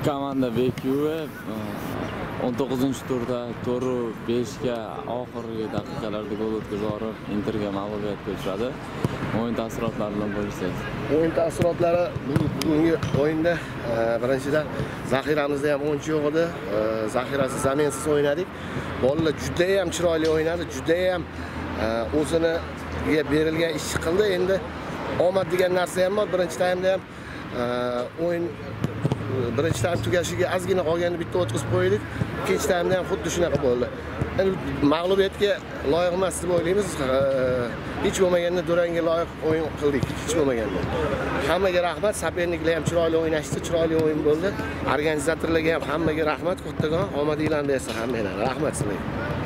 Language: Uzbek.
Komanda Bekiyeva 19-turda 4-5 ga oxirgi daqiqalarda gol o'tkazib olib, Interga mag'lubiyatga uchradi. O'yin taassurotlari bilan bo'lishsangiz. O'yin taassurotlari bugungi o'yinda birinchidan zaxiramizda ham o'yinchi yo'q edi. Zaxirasiz, zamensiz o'ynadik. Bolalar juda ham chiroyli o'ynadi, juda ham o'ziniga berilgan ishni qildi. Endi omad degan narsa ham bor. Birinchi taymda ham o'yin birinchi taym tugashiga ozgina qolganda bitta o'tkazib qo'ydik. Ikkinchi taymda ham xuddi shunaqa bo'ldi. Endi mag'lubiyatga loyiq emas deb o'ylaymiz. Hech bo'lmaganda durangga loyiq o'yin qildik. Hech bo'lmaganda. Hammaga rahmat, soperniklar ham chiroyli o'ynashdi, chiroyli o'yin bo'ldi. Organizatorlarga ham hammaga rahmat, qo'ttagon omadinglarni bersin hammaga. Rahmat sizlarga.